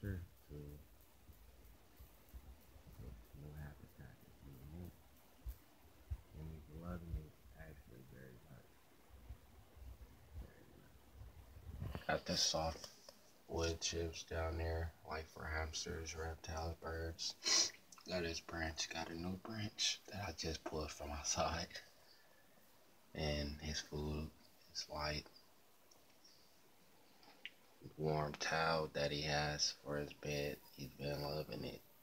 closer to his new habitat is unique, and he's loving it actually very much. Very much. Got the soft wood chips down there, like for hamsters, reptiles, birds. Got his branch, got a new branch that I just pulled from outside. And his food is white. Warm towel that he has for his bed. He's been loving it.